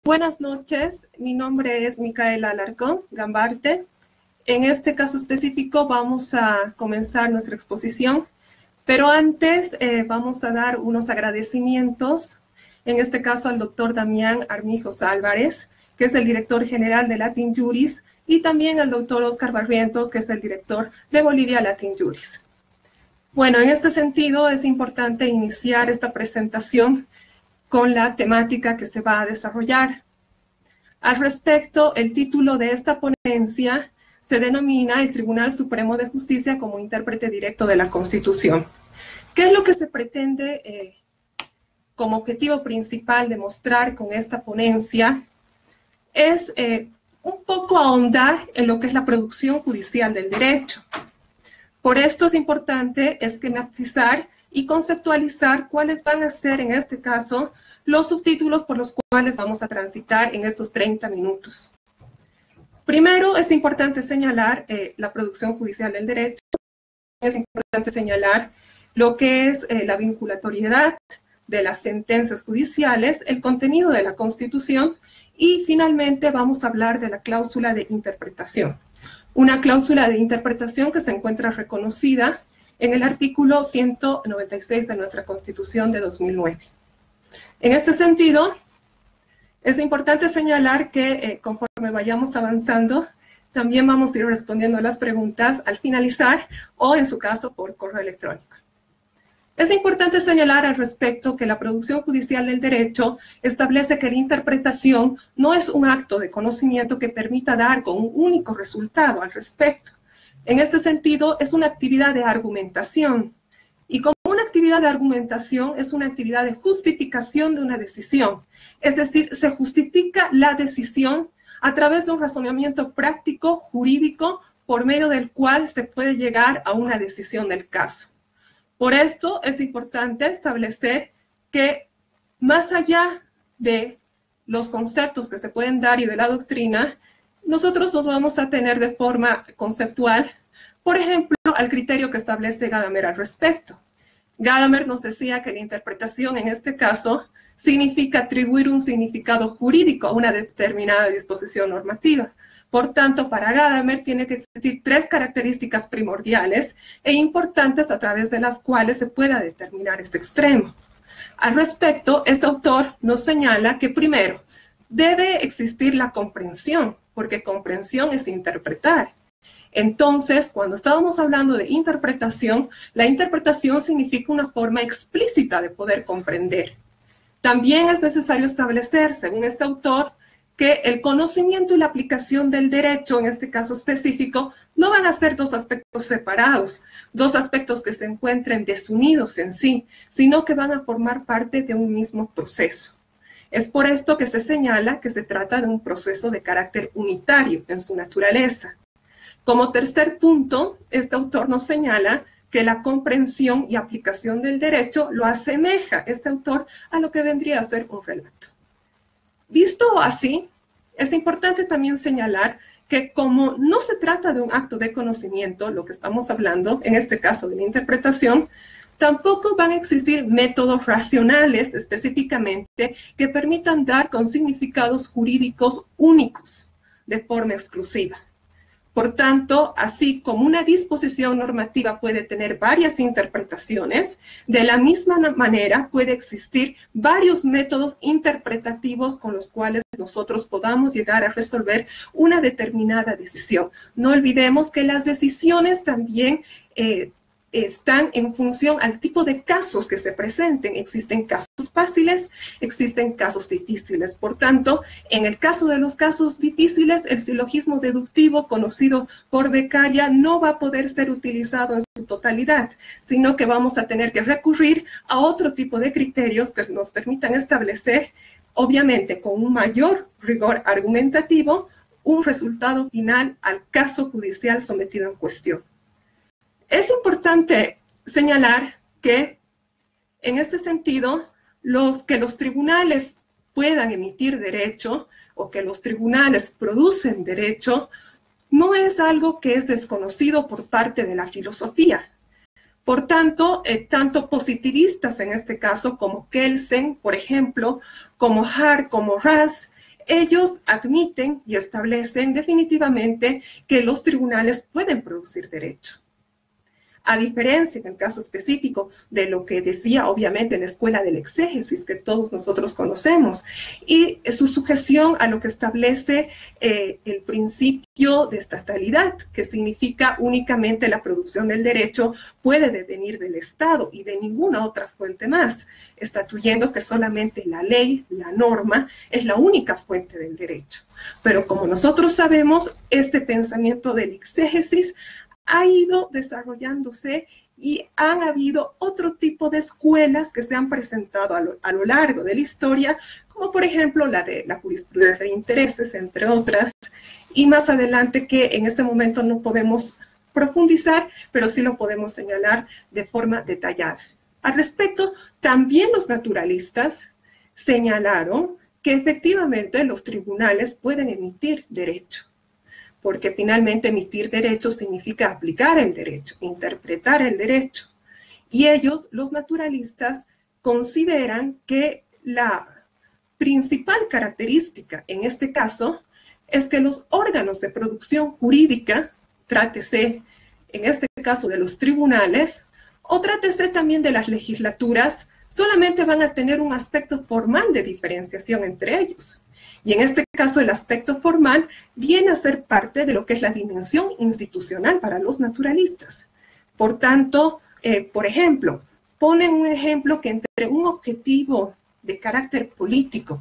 Buenas noches, mi nombre es Micaela Alarcón Gambarte. En este caso específico vamos a comenzar nuestra exposición, pero antes vamos a dar unos agradecimientos, en este caso al doctor Damián Armijos Álvarez, que es el director general de Latin Juris, y también al doctor Oscar Barrientos, que es el director de Bolivia Latin Juris. Bueno, en este sentido es importante iniciar esta presentación con la temática que se va a desarrollar. Al respecto, el título de esta ponencia se denomina el Tribunal Supremo de Justicia como intérprete directo de la Constitución. ¿Qué es lo que se pretende como objetivo principal de mostrar con esta ponencia? Es un poco ahondar en lo que es la producción judicial del derecho. Por esto es importante esquematizar y conceptualizar cuáles van a ser, en este caso, los subtítulos por los cuales vamos a transitar en estos 30 minutos. Primero, es importante señalar la producción judicial del derecho. Es importante señalar lo que es la vinculatoriedad de las sentencias judiciales, el contenido de la Constitución y, finalmente, vamos a hablar de la cláusula de interpretación. Una cláusula de interpretación que se encuentra reconocida en el artículo 196 de nuestra Constitución de 2009. En este sentido, es importante señalar que conforme vayamos avanzando, también vamos a ir respondiendo a las preguntas al finalizar o, en su caso, por correo electrónico. Es importante señalar al respecto que la producción judicial del derecho establece que la interpretación no es un acto de conocimiento que permita dar con un único resultado al respecto. En este sentido, es una actividad de argumentación. Y como una actividad de argumentación es una actividad de justificación de una decisión. Es decir, se justifica la decisión a través de un razonamiento práctico, jurídico, por medio del cual se puede llegar a una decisión del caso. Por esto es importante establecer que más allá de los conceptos que se pueden dar y de la doctrina, nosotros nos vamos a tener de forma conceptual, por ejemplo, al criterio que establece Gadamer al respecto. Gadamer nos decía que la interpretación en este caso significa atribuir un significado jurídico a una determinada disposición normativa. Por tanto, para Gadamer tiene que existir tres características primordiales e importantes a través de las cuales se pueda determinar este extremo. Al respecto, este autor nos señala que primero debe existir la comprensión, porque comprensión es interpretar. Entonces, cuando estábamos hablando de interpretación, la interpretación significa una forma explícita de poder comprender. También es necesario establecer, según este autor, que el conocimiento y la aplicación del derecho, en este caso específico, no van a ser dos aspectos separados, dos aspectos que se encuentren desunidos en sí, sino que van a formar parte de un mismo proceso. Es por esto que se señala que se trata de un proceso de carácter unitario en su naturaleza. Como tercer punto, este autor nos señala que la comprensión y aplicación del derecho lo asemeja, este autor, a lo que vendría a ser un relato. Visto así, es importante también señalar que como no se trata de un acto de conocimiento, lo que estamos hablando, en este caso de la interpretación, tampoco van a existir métodos racionales específicamente que permitan dar con significados jurídicos únicos de forma exclusiva. Por tanto, así como una disposición normativa puede tener varias interpretaciones, de la misma manera puede existir varios métodos interpretativos con los cuales nosotros podamos llegar a resolver una determinada decisión. No olvidemos que las decisiones también están en función al tipo de casos que se presenten. Existen casos fáciles, existen casos difíciles. Por tanto, en el caso de los casos difíciles, el silogismo deductivo conocido por Beccaria no va a poder ser utilizado en su totalidad, sino que vamos a tener que recurrir a otro tipo de criterios que nos permitan establecer, obviamente con un mayor rigor argumentativo, un resultado final al caso judicial sometido en cuestión. Es importante señalar que, en este sentido, que los tribunales puedan emitir derecho o que los tribunales producen derecho no es algo que es desconocido por parte de la filosofía. Por tanto, tanto positivistas en este caso como Kelsen, por ejemplo, como Hart, como Raz, ellos admiten y establecen definitivamente que los tribunales pueden producir derecho. A diferencia, en el caso específico, de lo que decía obviamente en la escuela del exégesis que todos nosotros conocemos, y su sujeción a lo que establece el principio de estatalidad, que significa únicamente la producción del derecho puede devenir del Estado y de ninguna otra fuente más, estatuyendo que solamente la ley, la norma, es la única fuente del derecho. Pero como nosotros sabemos, este pensamiento del exégesis ha ido desarrollándose y han habido otro tipo de escuelas que se han presentado a lo largo de la historia, como por ejemplo la de la jurisprudencia de intereses, entre otras, y más adelante que en este momento no podemos profundizar, pero sí lo podemos señalar de forma detallada. Al respecto, también los naturalistas señalaron que efectivamente los tribunales pueden emitir derecho, porque finalmente emitir derecho significa aplicar el derecho, interpretar el derecho. Y ellos, los naturalistas, consideran que la principal característica en este caso es que los órganos de producción jurídica, trátese en este caso de los tribunales, o trátese también de las legislaturas, solamente van a tener un aspecto formal de diferenciación entre ellos. Y en este caso el aspecto formal viene a ser parte de lo que es la dimensión institucional para los naturalistas. Por tanto, por ejemplo, ponen un ejemplo que entre un objetivo de carácter político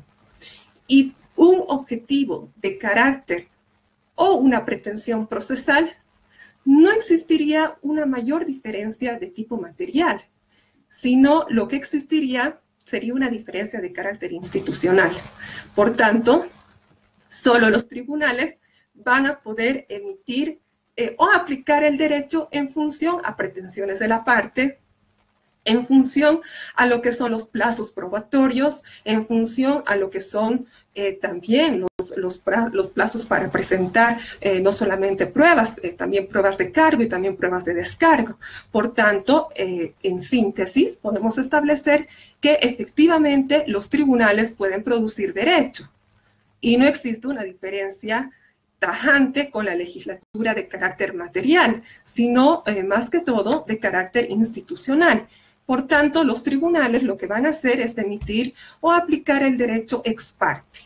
y un objetivo de carácter o una pretensión procesal, no existiría una mayor diferencia de tipo material, sino lo que existiría sería una diferencia de carácter institucional. Por tanto, solo los tribunales van a poder emitir o aplicar el derecho en función a pretensiones de la parte, en función a lo que son los plazos probatorios, en función a lo que son también los plazos para presentar no solamente pruebas, también pruebas de cargo y también pruebas de descargo. Por tanto, en síntesis, podemos establecer que efectivamente los tribunales pueden producir derecho y no existe una diferencia tajante con la legislatura de carácter material, sino más que todo de carácter institucional. Por tanto, los tribunales lo que van a hacer es emitir o aplicar el derecho ex parte.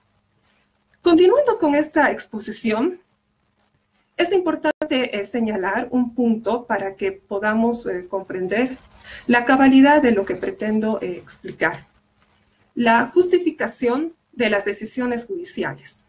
Continuando con esta exposición, es importante señalar un punto para que podamos comprender la cabalidad de lo que pretendo explicar. La justificación de las decisiones judiciales.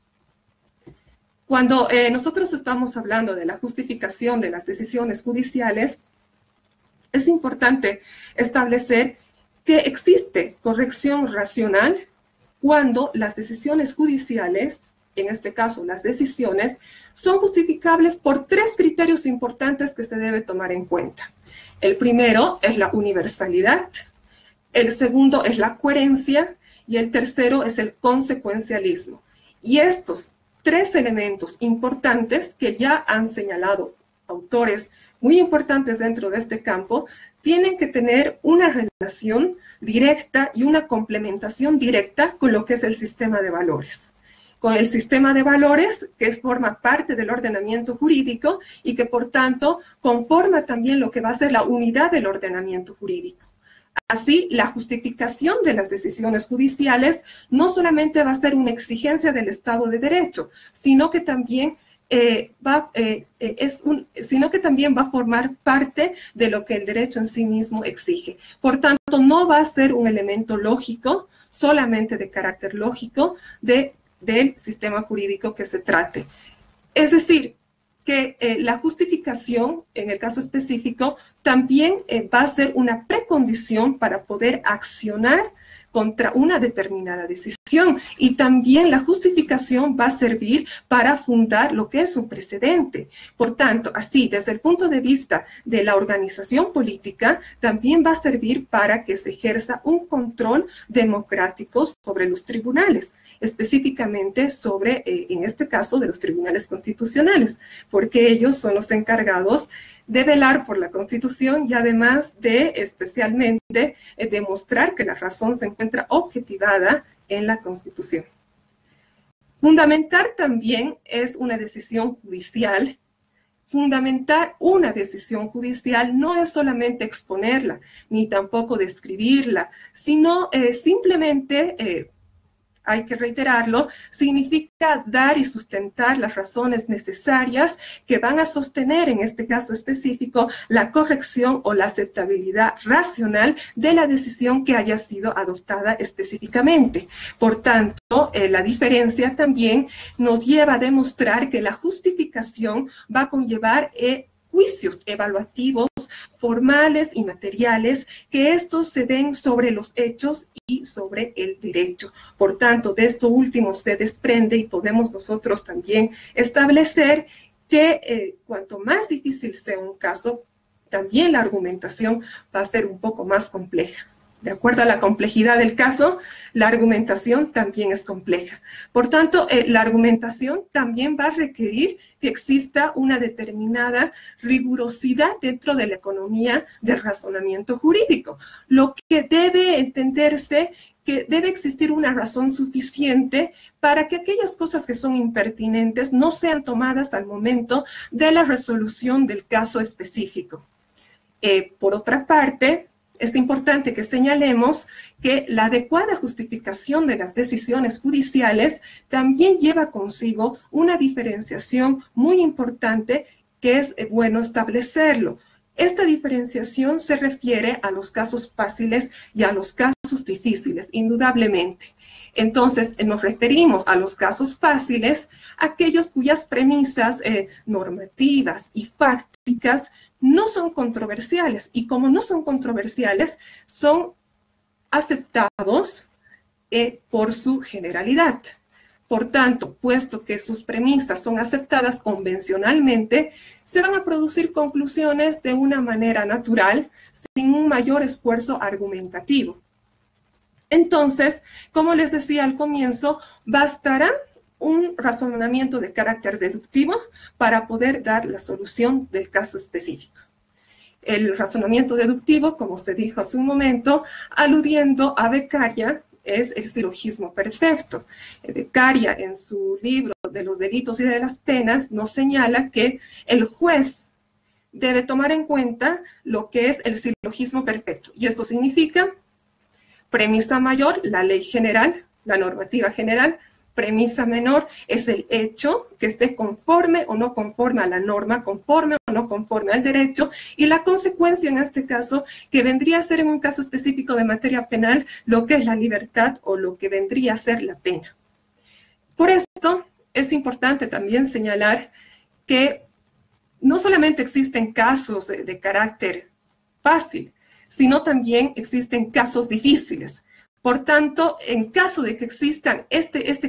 Cuando nosotros estamos hablando de la justificación de las decisiones judiciales, es importante establecer que existe corrección racional cuando las decisiones judiciales, en este caso las decisiones, son justificables por tres criterios importantes que se debe tomar en cuenta. El primero es la universalidad, el segundo es la coherencia y el tercero es el consecuencialismo. Y estos tres elementos importantes que ya han señalado autores muy importantes dentro de este campo, tienen que tener una relación directa y una complementación directa con lo que es el sistema de valores. Con el sistema de valores que forma parte del ordenamiento jurídico y que por tanto conforma también lo que va a ser la unidad del ordenamiento jurídico. Así, la justificación de las decisiones judiciales no solamente va a ser una exigencia del Estado de Derecho, sino que también va a formar parte de lo que el derecho en sí mismo exige. Por tanto, no va a ser un elemento lógico, solamente de carácter lógico, del sistema jurídico que se trate. Es decir, que la justificación, en el caso específico, también va a ser una precondición para poder accionar contra una determinada decisión. Y también la justificación va a servir para fundar lo que es un precedente. Por tanto, así, desde el punto de vista de la organización política, también va a servir para que se ejerza un control democrático sobre los tribunales, específicamente sobre, en este caso, de los tribunales constitucionales, porque ellos son los encargados de velar por la Constitución y además de, especialmente, demostrar que la razón se encuentra objetivada en la Constitución. Fundamentar también es una decisión judicial. Fundamentar una decisión judicial no es solamente exponerla, ni tampoco describirla, sino simplemente, hay que reiterarlo, significa dar y sustentar las razones necesarias que van a sostener, en este caso específico, la corrección o la aceptabilidad racional de la decisión que haya sido adoptada específicamente. Por tanto, la diferencia también nos lleva a demostrar que la justificación va a conllevar juicios evaluativos formales y materiales, que estos se den sobre los hechos y sobre el derecho. Por tanto, de esto último se desprende y podemos nosotros también establecer que cuanto más difícil sea un caso, también la argumentación va a ser un poco más compleja. De acuerdo a la complejidad del caso, la argumentación también es compleja. Por tanto, la argumentación también va a requerir que exista una determinada rigurosidad dentro de la economía del razonamiento jurídico. Lo que debe entenderse que debe existir una razón suficiente para que aquellas cosas que son impertinentes no sean tomadas al momento de la resolución del caso específico. Por otra parte, es importante que señalemos que la adecuada justificación de las decisiones judiciales también lleva consigo una diferenciación muy importante que es bueno establecerlo. Esta diferenciación se refiere a los casos fáciles y a los casos difíciles, indudablemente. Entonces, nos referimos a los casos fáciles, aquellos cuyas premisas normativas y fácticas no son controversiales, y como no son controversiales, son aceptados por su generalidad. Por tanto, puesto que sus premisas son aceptadas convencionalmente, se van a producir conclusiones de una manera natural, sin un mayor esfuerzo argumentativo. Entonces, como les decía al comienzo, bastará un razonamiento de carácter deductivo para poder dar la solución del caso específico. El razonamiento deductivo, como se dijo hace un momento, aludiendo a Beccaria, es el silogismo perfecto. Beccaria, en su libro de los delitos y de las penas, nos señala que el juez debe tomar en cuenta lo que es el silogismo perfecto. Y esto significa premisa mayor, la ley general, la normativa general. Premisa menor es el hecho que esté conforme o no conforme a la norma, conforme o no conforme al derecho, y la consecuencia en este caso, que vendría a ser en un caso específico de materia penal, lo que es la libertad o lo que vendría a ser la pena. Por esto es importante también señalar que no solamente existen casos de carácter fácil, sino también existen casos difíciles. Por tanto, en caso de que existan esta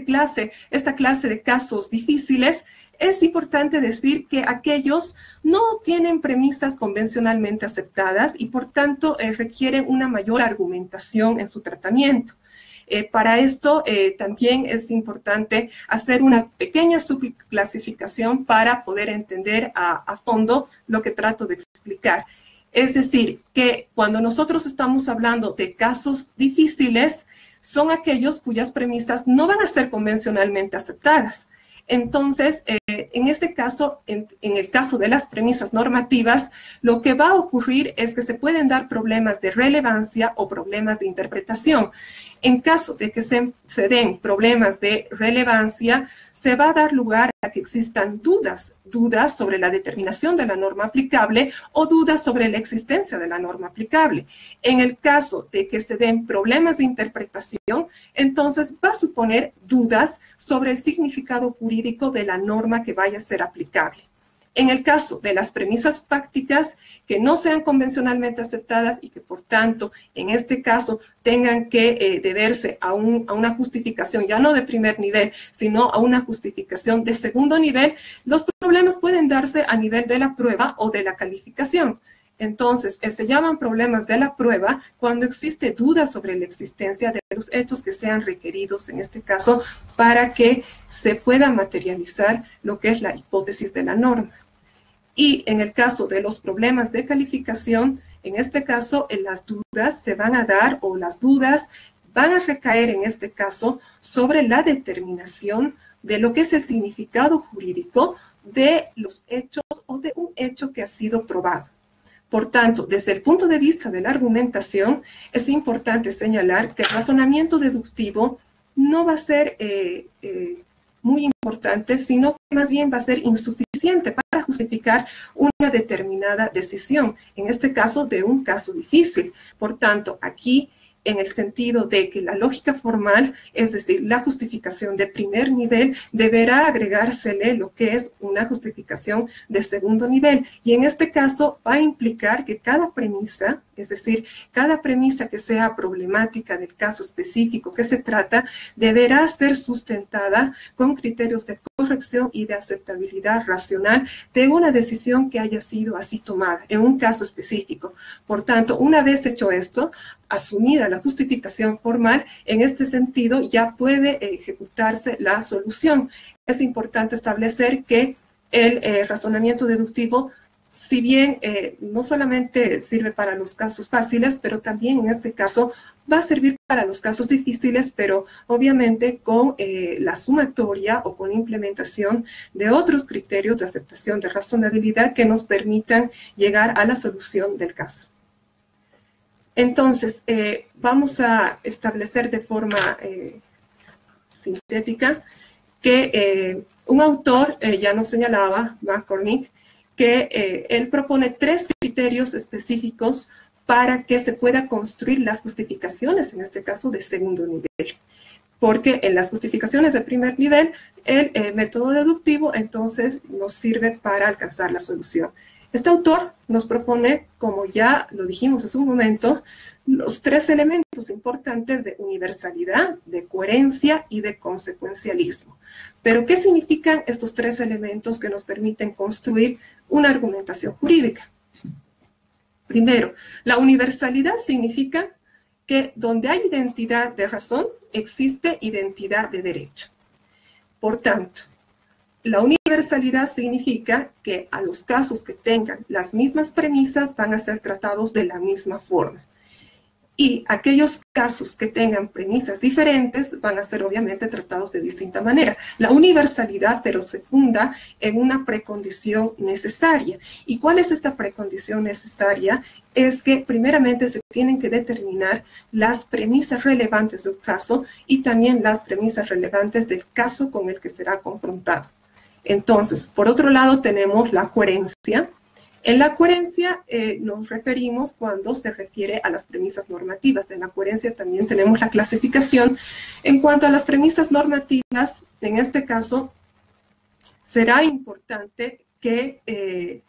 clase de casos difíciles, es importante decir que aquellos no tienen premisas convencionalmente aceptadas y por tanto requieren una mayor argumentación en su tratamiento. Para esto también es importante hacer una pequeña subclasificación para poder entender a fondo lo que trato de explicar. Es decir, que cuando nosotros estamos hablando de casos difíciles, son aquellos cuyas premisas no van a ser convencionalmente aceptadas. Entonces, en este caso, en el caso de las premisas normativas, lo que va a ocurrir es que se pueden dar problemas de relevancia o problemas de interpretación. En caso de que se den problemas de relevancia, se va a dar lugar a que existan dudas sobre la determinación de la norma aplicable o dudas sobre la existencia de la norma aplicable. En el caso de que se den problemas de interpretación, entonces va a suponer dudas sobre el significado jurídico de la norma que vaya a ser aplicable. En el caso de las premisas fácticas que no sean convencionalmente aceptadas y que, por tanto, en este caso tengan que deberse a una justificación, ya no de primer nivel, sino a una justificación de segundo nivel, los problemas pueden darse a nivel de la prueba o de la calificación. Entonces, se llaman problemas de la prueba cuando existe duda sobre la existencia de los hechos que sean requeridos, en este caso, para que se pueda materializar lo que es la hipótesis de la norma. Y en el caso de los problemas de calificación, en este caso, las dudas se van a dar o las dudas van a recaer en este caso sobre la determinación de lo que es el significado jurídico de los hechos o de un hecho que ha sido probado. Por tanto, desde el punto de vista de la argumentación, es importante señalar que el razonamiento deductivo no va a ser muy importante, sino que más bien va a ser insuficiente para justificar una determinada decisión, en este caso de un caso difícil. Por tanto, aquí, en el sentido de que la lógica formal, es decir, la justificación de primer nivel, deberá agregársele lo que es una justificación de segundo nivel. Y en este caso va a implicar que cada premisa, es decir, cada premisa que sea problemática del caso específico que se trata, deberá ser sustentada con criterios de corrección y de aceptabilidad racional de una decisión que haya sido así tomada en un caso específico. Por tanto, una vez hecho esto, asumida la justificación formal, en este sentido ya puede ejecutarse la solución. Es importante establecer que el razonamiento deductivo, si bien no solamente sirve para los casos fáciles, pero también en este caso va a servir para los casos difíciles, pero obviamente con la sumatoria o con la implementación de otros criterios de aceptación de razonabilidad que nos permitan llegar a la solución del caso. Entonces, vamos a establecer de forma sintética que un autor ya nos señalaba, McCormick, que él propone 3 criterios específicos para que se pueda construir las justificaciones, en este caso de segundo nivel. Porque en las justificaciones de primer nivel, el método deductivo entonces nos sirve para alcanzar la solución. Este autor nos propone, como ya lo dijimos hace un momento, los 3 elementos importantes de universalidad, de coherencia y de consecuencialismo. Pero, ¿qué significan estos 3 elementos que nos permiten construir una argumentación jurídica? Primero, la universalidad significa que donde hay identidad de razón, existe identidad de derecho. Por tanto, la universalidad significa que a los casos que tengan las mismas premisas van a ser tratados de la misma forma. Y aquellos casos que tengan premisas diferentes van a ser obviamente tratados de distinta manera. La universalidad, pero se funda en una precondición necesaria. ¿Y cuál es esta precondición necesaria? Es que primeramente se tienen que determinar las premisas relevantes de un caso y también las premisas relevantes del caso con el que será confrontado. Entonces, por otro lado, tenemos la coherencia. En la coherencia nos referimos cuando se refiere a las premisas normativas. De la coherencia también tenemos la clasificación. En cuanto a las premisas normativas, en este caso, será importante que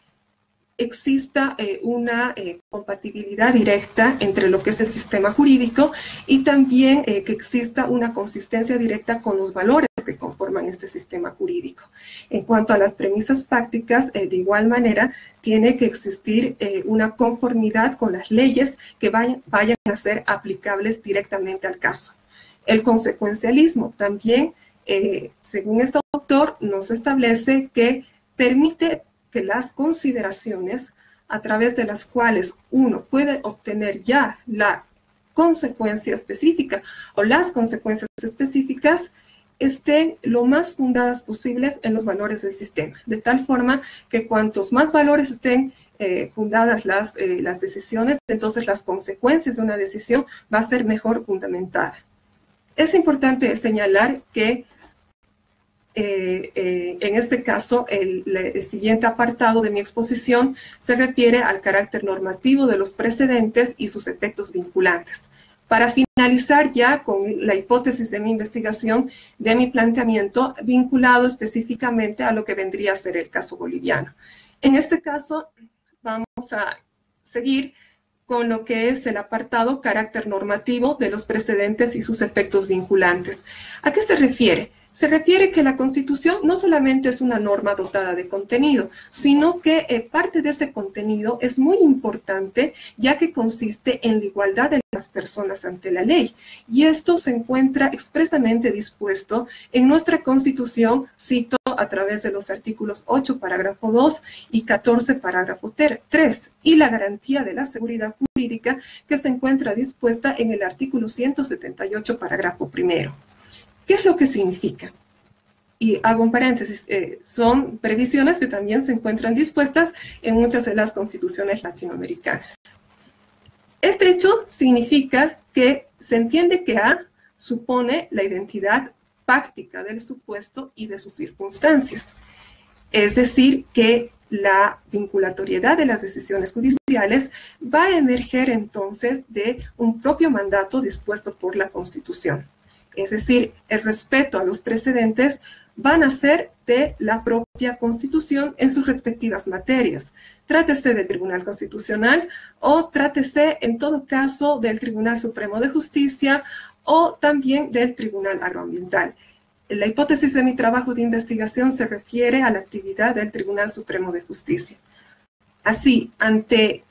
exista una compatibilidad directa entre lo que es el sistema jurídico y también que exista una consistencia directa con los valores que conforman este sistema jurídico. En cuanto a las premisas fácticas, de igual manera, tiene que existir una conformidad con las leyes que vayan a ser aplicables directamente al caso. El consecuencialismo también, según este autor, nos establece que permite que las consideraciones a través de las cuales uno puede obtener ya la consecuencia específica o las consecuencias específicas estén lo más fundadas posibles en los valores del sistema, de tal forma que cuantos más valores estén fundadas las decisiones, entonces las consecuencias de una decisión va a ser mejor fundamentada. Es importante señalar que en este caso, el siguiente apartado de mi exposición se refiere al carácter normativo de los precedentes y sus efectos vinculantes. Para finalizar ya con la hipótesis de mi investigación, de mi planteamiento, vinculado específicamente a lo que vendría a ser el caso boliviano. En este caso, vamos a seguir con lo que es el apartado carácter normativo de los precedentes y sus efectos vinculantes. ¿A qué se refiere? Se refiere que la Constitución no solamente es una norma dotada de contenido, sino que parte de ese contenido es muy importante, ya que consiste en la igualdad de las personas ante la ley. Y esto se encuentra expresamente dispuesto en nuestra Constitución, cito a través de los artículos 8, parágrafo 2 y 14, parágrafo 3, y la garantía de la seguridad jurídica que se encuentra dispuesta en el artículo 178, parágrafo 1. ¿Qué es lo que significa? Y hago un paréntesis, son previsiones que también se encuentran dispuestas en muchas de las constituciones latinoamericanas. Este hecho significa que se entiende que A supone la identidad fáctica del supuesto y de sus circunstancias. Es decir, que la vinculatoriedad de las decisiones judiciales va a emerger entonces de un propio mandato dispuesto por la Constitución. Es decir, el respeto a los precedentes van a ser de la propia Constitución en sus respectivas materias. Trátese del Tribunal Constitucional o trátese, en todo caso, del Tribunal Supremo de Justicia o también del Tribunal Agroambiental. La hipótesis de mi trabajo de investigación se refiere a la actividad del Tribunal Supremo de Justicia. Así, ante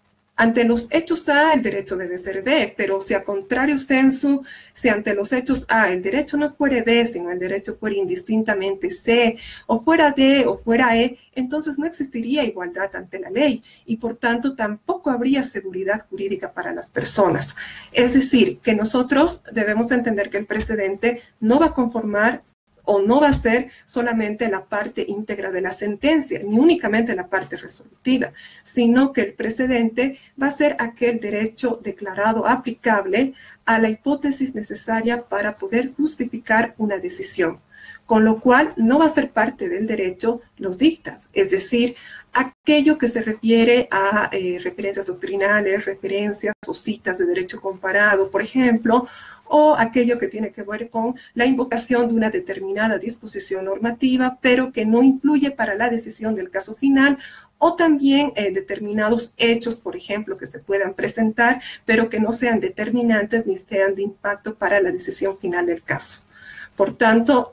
los hechos A, el derecho debe ser B, pero si a contrario sensu, si ante los hechos A el derecho no fuere B, sino el derecho fuera indistintamente C, o fuera D, o fuera E, entonces no existiría igualdad ante la ley, y por tanto tampoco habría seguridad jurídica para las personas. Es decir, que nosotros debemos entender que el precedente no va a conformar o no va a ser solamente la parte íntegra de la sentencia, ni únicamente la parte resolutiva, sino que el precedente va a ser aquel derecho declarado aplicable a la hipótesis necesaria para poder justificar una decisión, con lo cual no va a ser parte del derecho los dictas, es decir, aquello que se refiere a referencias doctrinales, referencias o citas de derecho comparado, por ejemplo, o aquello que tiene que ver con la invocación de una determinada disposición normativa, pero que no influye para la decisión del caso final, o también determinados hechos, por ejemplo, que se puedan presentar, pero que no sean determinantes ni sean de impacto para la decisión final del caso. Por tanto,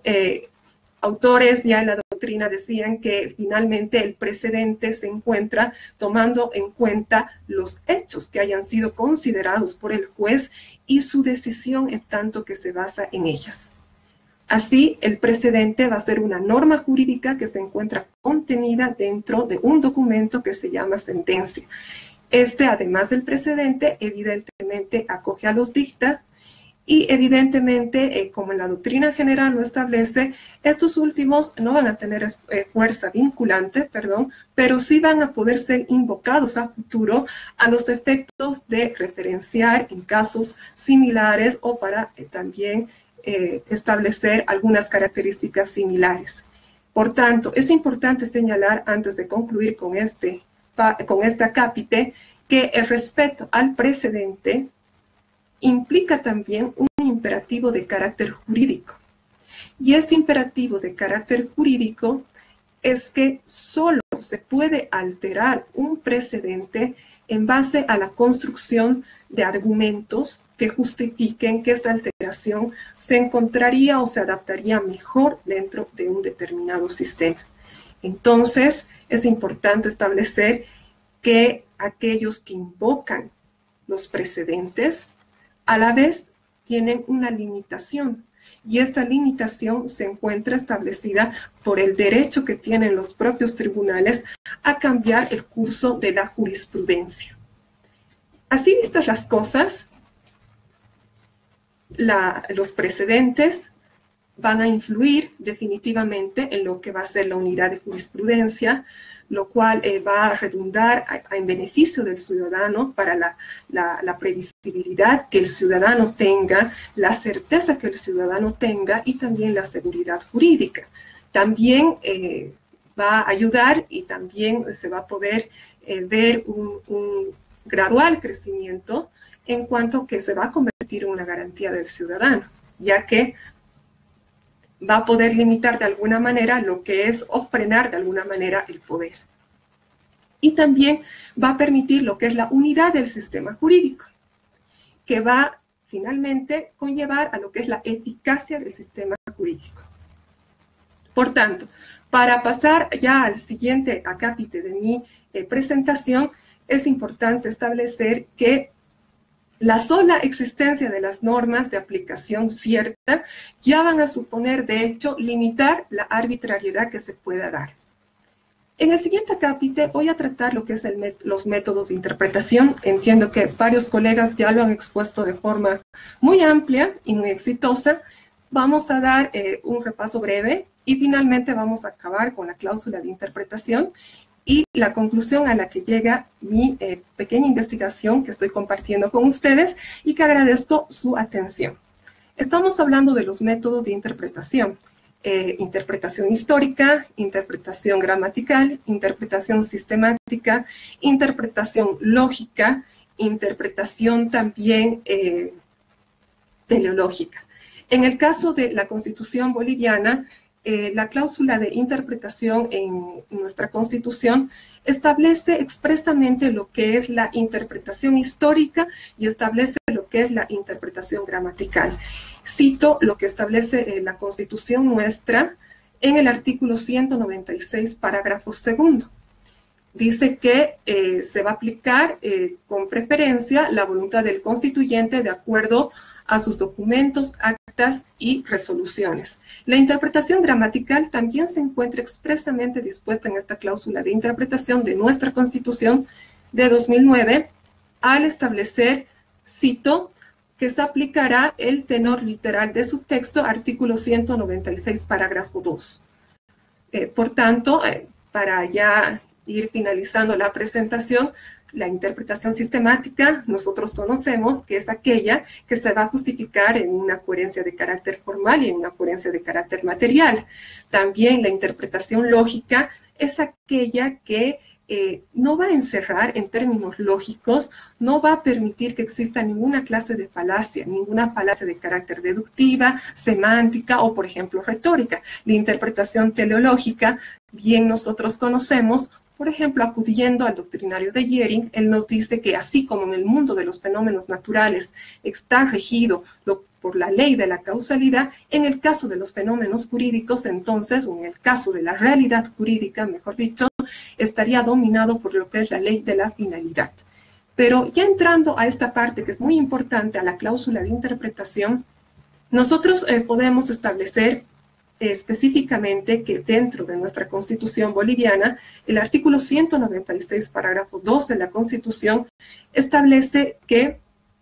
autores ya en la doctrina decían que finalmente el precedente se encuentra tomando en cuenta los hechos que hayan sido considerados por el juez y su decisión en tanto que se basa en ellas. Así, el precedente va a ser una norma jurídica que se encuentra contenida dentro de un documento que se llama sentencia. Este, además del precedente, evidentemente acoge a los dicta y evidentemente, como en la doctrina general lo establece, estos últimos no van a tener fuerza vinculante, pero sí van a poder ser invocados a futuro a los efectos de referenciar en casos similares o para también establecer algunas características similares. Por tanto, es importante señalar, antes de concluir con este acápite, que el respeto al precedente implica también un imperativo de carácter jurídico. Y este imperativo de carácter jurídico es que solo se puede alterar un precedente en base a la construcción de argumentos que justifiquen que esta alteración se encontraría o se adaptaría mejor dentro de un determinado sistema. Entonces, es importante establecer que aquellos que invocan los precedentes a la vez tienen una limitación, y esta limitación se encuentra establecida por el derecho que tienen los propios tribunales a cambiar el curso de la jurisprudencia. Así vistas las cosas, los precedentes van a influir definitivamente en lo que va a ser la unidad de jurisprudencia, lo cual va a redundar en beneficio del ciudadano para la previsibilidad que el ciudadano tenga, la certeza que el ciudadano tenga y también la seguridad jurídica. También va a ayudar y también se va a poder ver un gradual crecimiento en cuanto que se va a convertir en una garantía del ciudadano, ya que va a poder limitar de alguna manera lo que es o frenar de alguna manera el poder. Y también va a permitir lo que es la unidad del sistema jurídico, que va finalmente conllevar a lo que es la eficacia del sistema jurídico. Por tanto, para pasar ya al siguiente acápite de mi presentación, es importante establecer que La sola existencia de las normas de aplicación cierta ya van a suponer, de hecho, limitar la arbitrariedad que se pueda dar. En el siguiente capítulo voy a tratar lo que es los métodos de interpretación. Entiendo que varios colegas ya lo han expuesto de forma muy amplia y muy exitosa. Vamos a dar un repaso breve y finalmente vamos a acabar con la cláusula de interpretación y la conclusión a la que llega mi pequeña investigación que estoy compartiendo con ustedes y que agradezco su atención. Estamos hablando de los métodos de interpretación. Interpretación histórica, interpretación gramatical, interpretación sistemática, interpretación lógica, interpretación también teleológica. En el caso de la Constitución boliviana, la cláusula de interpretación en nuestra Constitución establece expresamente lo que es la interpretación histórica y establece lo que es la interpretación gramatical. Cito lo que establece la Constitución nuestra en el artículo 196, parágrafo segundo. Dice que se va a aplicar con preferencia la voluntad del constituyente de acuerdo a sus documentos, actas y resoluciones. La interpretación gramatical también se encuentra expresamente dispuesta en esta cláusula de interpretación de nuestra Constitución de 2009 al establecer, cito, que se aplicará el tenor literal de su texto, artículo 196, parágrafo 2. Por tanto, para ya ir finalizando la presentación, la interpretación sistemática nosotros conocemos que es aquella que se va a justificar en una coherencia de carácter formal y en una coherencia de carácter material. También la interpretación lógica es aquella que no va a encerrar en términos lógicos, no va a permitir que exista ninguna clase de falacia, ninguna falacia de carácter deductiva, semántica o, por ejemplo, retórica. La interpretación teleológica, bien nosotros conocemos, por ejemplo, acudiendo al doctrinario de Jhering, él nos dice que así como en el mundo de los fenómenos naturales está regido por la ley de la causalidad, en el caso de los fenómenos jurídicos, entonces, o en el caso de la realidad jurídica, mejor dicho, estaría dominado por lo que es la ley de la finalidad. Pero ya entrando a esta parte que es muy importante, a la cláusula de interpretación, nosotros podemos establecer específicamente que dentro de nuestra Constitución boliviana, el artículo 196, parágrafo 2 de la Constitución, establece que,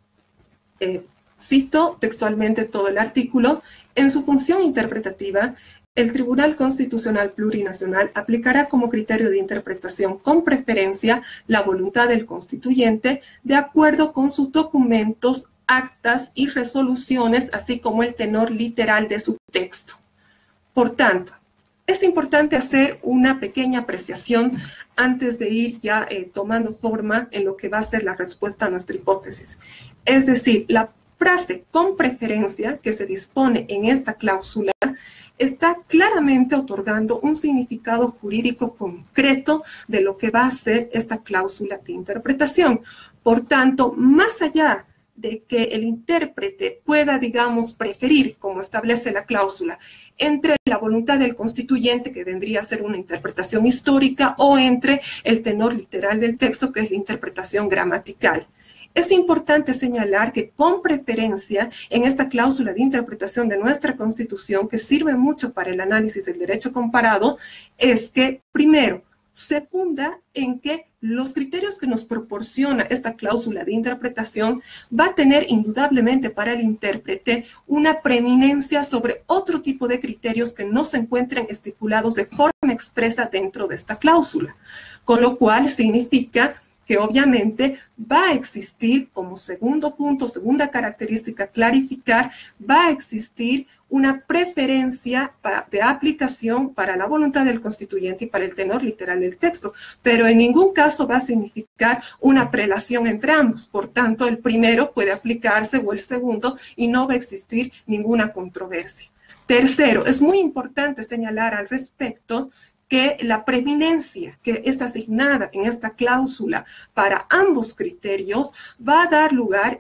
cito textualmente todo el artículo, en su función interpretativa, el Tribunal Constitucional Plurinacional aplicará como criterio de interpretación con preferencia la voluntad del constituyente de acuerdo con sus documentos, actas y resoluciones, así como el tenor literal de su texto. Por tanto, es importante hacer una pequeña apreciación antes de ir ya tomando forma en lo que va a ser la respuesta a nuestra hipótesis. Es decir, la frase con preferencia que se dispone en esta cláusula está claramente otorgando un significado jurídico concreto de lo que va a ser esta cláusula de interpretación. Por tanto, más allá de que el intérprete pueda, digamos, preferir, como establece la cláusula, entre la voluntad del constituyente, que vendría a ser una interpretación histórica, o entre el tenor literal del texto, que es la interpretación gramatical. Es importante señalar que con preferencia en esta cláusula de interpretación de nuestra Constitución, que sirve mucho para el análisis del derecho comparado, es que, primero, se funda en que los criterios que nos proporciona esta cláusula de interpretación va a tener indudablemente para el intérprete una preeminencia sobre otro tipo de criterios que no se encuentren estipulados de forma expresa dentro de esta cláusula, con lo cual significa que obviamente va a existir como segundo punto, segunda característica clarificar, va a existir una preferencia de aplicación para la voluntad del constituyente y para el tenor literal del texto, pero en ningún caso va a significar una prelación entre ambos. Por tanto, el primero puede aplicarse o el segundo y no va a existir ninguna controversia. Tercero, es muy importante señalar al respecto que la preeminencia que es asignada en esta cláusula para ambos criterios va a dar lugar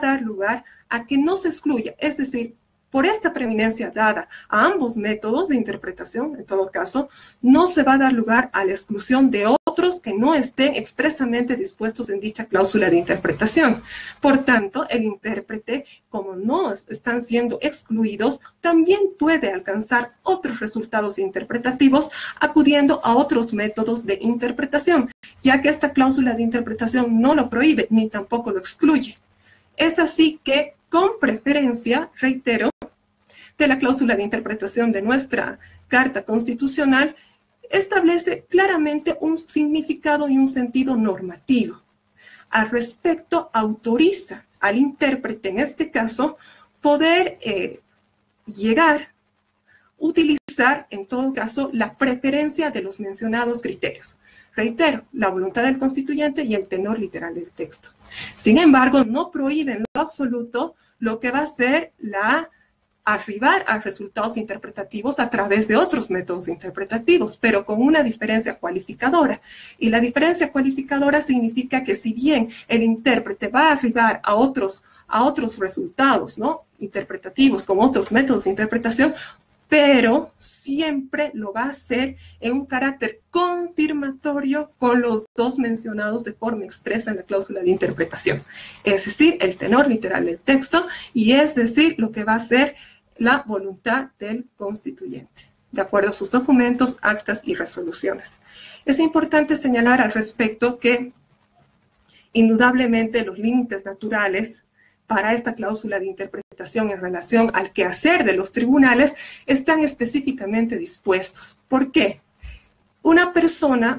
a que no se excluya, es decir, por esta preeminencia dada a ambos métodos de interpretación, en todo caso, no se va a dar lugar a la exclusión de otros que no estén expresamente dispuestos en dicha cláusula de interpretación. Por tanto, el intérprete, como no están siendo excluidos, también puede alcanzar otros resultados interpretativos acudiendo a otros métodos de interpretación, ya que esta cláusula de interpretación no lo prohíbe ni tampoco lo excluye. Es así que, con preferencia, reitero, de la cláusula de interpretación de nuestra Carta Constitucional, establece claramente un significado y un sentido normativo. Al respecto, autoriza al intérprete, en este caso, poder utilizar, en todo caso, la preferencia de los mencionados criterios. Reitero, la voluntad del constituyente y el tenor literal del texto. Sin embargo, no prohíbe en lo absoluto lo que va a ser arribar a resultados interpretativos a través de otros métodos interpretativos, pero con una diferencia cualificadora. Y la diferencia cualificadora significa que si bien el intérprete va a arribar a otros resultados, ¿no?, interpretativos con otros métodos de interpretación, pero siempre lo va a hacer en un carácter confirmatorio con los dos mencionados de forma expresa en la cláusula de interpretación. Es decir, el tenor literal del texto y es decir, lo que va a ser la voluntad del constituyente, de acuerdo a sus documentos, actas y resoluciones. Es importante señalar al respecto que indudablemente los límites naturales para esta cláusula de interpretación en relación al quehacer de los tribunales están específicamente dispuestos. ¿Por qué? Una persona,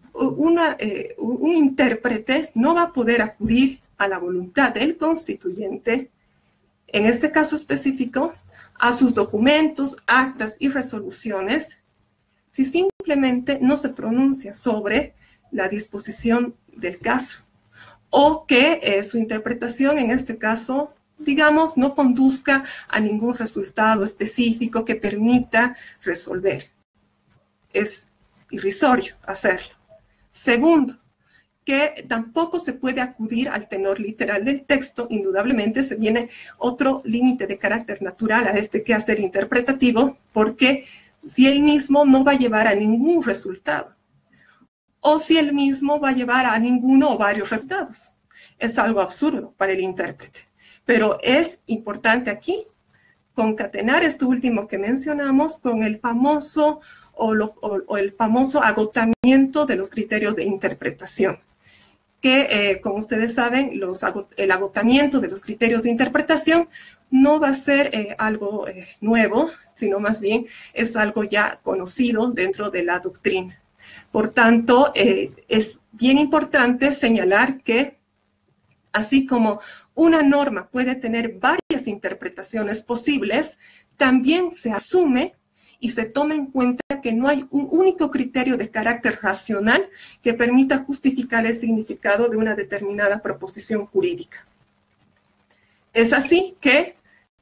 un intérprete no va a poder acudir a la voluntad del constituyente, en este caso específico, a sus documentos, actas y resoluciones, si simplemente no se pronuncia sobre la disposición del caso, o que su interpretación, en este caso, digamos, no conduzca a ningún resultado específico que permita resolver. Es irrisorio hacerlo. Segundo, que tampoco se puede acudir al tenor literal del texto. Indudablemente se viene otro límite de carácter natural a este quehacer interpretativo, porque si él mismo no va a llevar a ningún resultado, o si él mismo va a llevar a ninguno o varios resultados. Es algo absurdo para el intérprete. Pero es importante aquí concatenar esto último que mencionamos con el famoso el famoso agotamiento de los criterios de interpretación, que, como ustedes saben, el agotamiento de los criterios de interpretación no va a ser algo nuevo, sino más bien es algo ya conocido dentro de la doctrina. Por tanto, es bien importante señalar que, así como una norma puede tener varias interpretaciones posibles, también se asume y se toma en cuenta que no hay un único criterio de carácter racional que permita justificar el significado de una determinada proposición jurídica. Es así que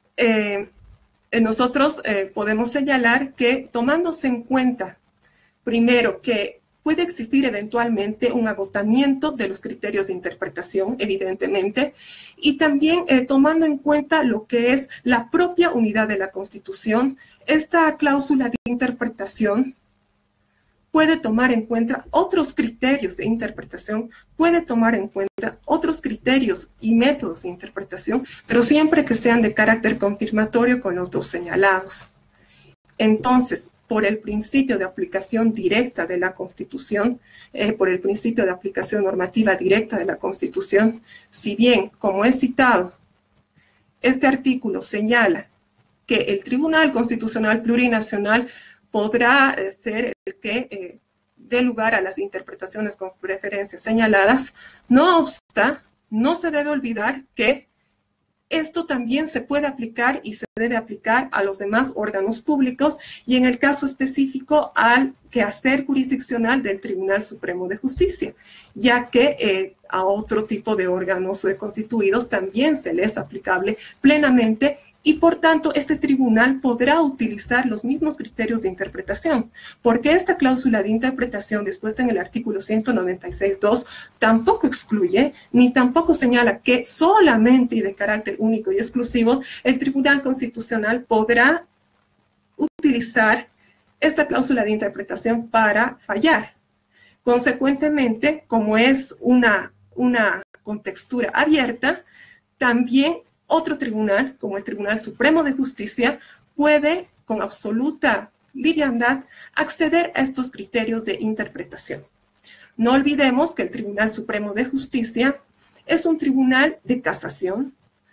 nosotros podemos señalar que, tomándose en cuenta, primero, que puede existir eventualmente un agotamiento de los criterios de interpretación, evidentemente, y también tomando en cuenta lo que es la propia unidad de la Constitución, esta cláusula de interpretación puede tomar en cuenta otros criterios de interpretación, puede tomar en cuenta otros criterios y métodos de interpretación, pero siempre que sean de carácter confirmatorio con los dos señalados. Entonces, por el principio de aplicación directa de la Constitución, por el principio de aplicación normativa directa de la Constitución, si bien, como he citado, este artículo señala que el Tribunal Constitucional Plurinacional podrá ser el que dé lugar a las interpretaciones con preferencias señaladas, no obsta, no se debe olvidar que esto también se puede aplicar y se debe aplicar a los demás órganos públicos y en el caso específico al quehacer jurisdiccional del Tribunal Supremo de Justicia, ya que a otro tipo de órganos constituidos también se les es aplicable plenamente y por tanto este tribunal podrá utilizar los mismos criterios de interpretación, porque esta cláusula de interpretación dispuesta en el artículo 196.2 tampoco excluye ni tampoco señala que solamente y de carácter único y exclusivo el Tribunal Constitucional podrá utilizar esta cláusula de interpretación para fallar, Consecuentemente, como es una contextura abierta, también otro tribunal, como el Tribunal Supremo de Justicia, puede con absoluta liviandad acceder a estos criterios de interpretación. No olvidemos que el Tribunal Supremo de Justicia es un tribunal de casación,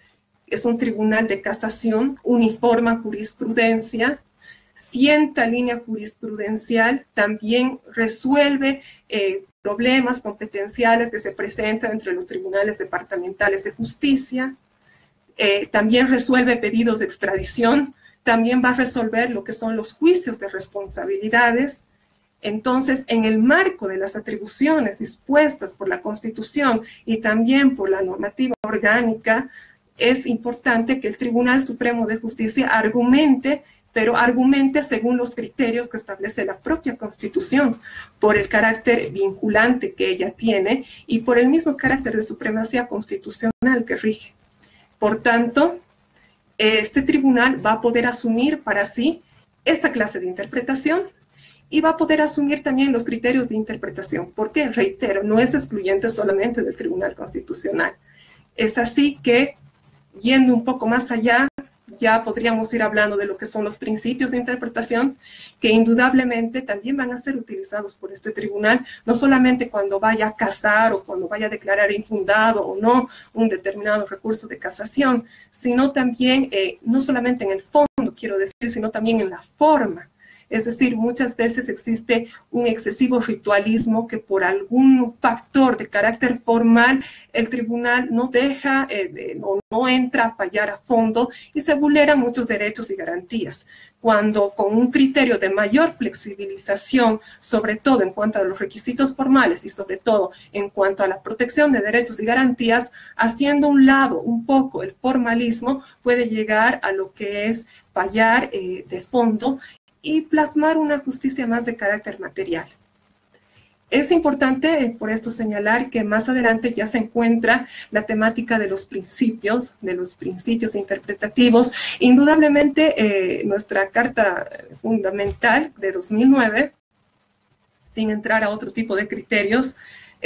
uniforma jurisprudencia, sienta línea jurisprudencial, también resuelve problemas competenciales que se presentan entre los tribunales departamentales de justicia, también resuelve pedidos de extradición, también va a resolver lo que son los juicios de responsabilidades. Entonces, en el marco de las atribuciones dispuestas por la Constitución y también por la normativa orgánica, es importante que el Tribunal Supremo de Justicia argumente, pero argumente según los criterios que establece la propia Constitución, por el carácter vinculante que ella tiene y por el mismo carácter de supremacía constitucional que rige. Por tanto, este tribunal va a poder asumir para sí esta clase de interpretación y va a poder asumir también los criterios de interpretación, porque, reitero, no es excluyente solamente del Tribunal Constitucional. Es así que, yendo un poco más allá, ya podríamos ir hablando de lo que son los principios de interpretación, que indudablemente también van a ser utilizados por este tribunal, no solamente cuando vaya a casar o cuando vaya a declarar infundado o no un determinado recurso de casación, sino también, no solamente en el fondo, quiero decir, sino también en la forma. Es decir, muchas veces existe un excesivo ritualismo que por algún factor de carácter formal el tribunal no deja o no entra a fallar a fondo y se vulneran muchos derechos y garantías. Cuando con un criterio de mayor flexibilización, sobre todo en cuanto a los requisitos formales y sobre todo en cuanto a la protección de derechos y garantías, haciendo a un lado un poco el formalismo, puede llegar a lo que es fallar de fondo y plasmar una justicia más de carácter material. Es importante por esto señalar que más adelante ya se encuentra la temática de los principios interpretativos. Indudablemente nuestra Carta Fundamental de 2009, sin entrar a otro tipo de criterios,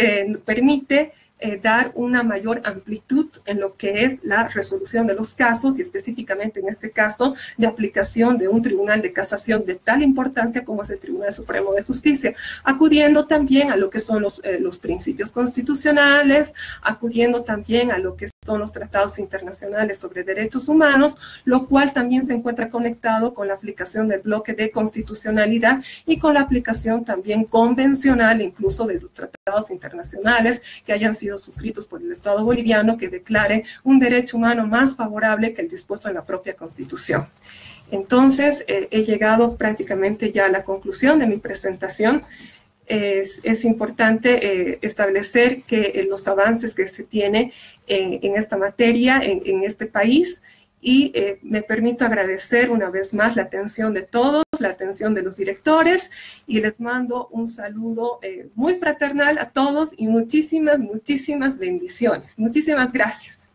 permite dar una mayor amplitud en lo que es la resolución de los casos y específicamente en este caso de aplicación de un tribunal de casación de tal importancia como es el Tribunal Supremo de Justicia, acudiendo también a lo que son los principios constitucionales, acudiendo también a lo que son los tratados internacionales sobre derechos humanos, lo cual también se encuentra conectado con la aplicación del bloque de constitucionalidad y con la aplicación también convencional incluso de los tratados internacionales que hayan sido suscritos por el Estado boliviano que declare un derecho humano más favorable que el dispuesto en la propia Constitución. Entonces, he llegado prácticamente ya a la conclusión de mi presentación. Es importante establecer que los avances que se tiene en esta materia, en este país, y me permito agradecer una vez más la atención de todos, la atención de los directores, y les mando un saludo muy fraternal a todos y muchísimas bendiciones. Muchísimas gracias.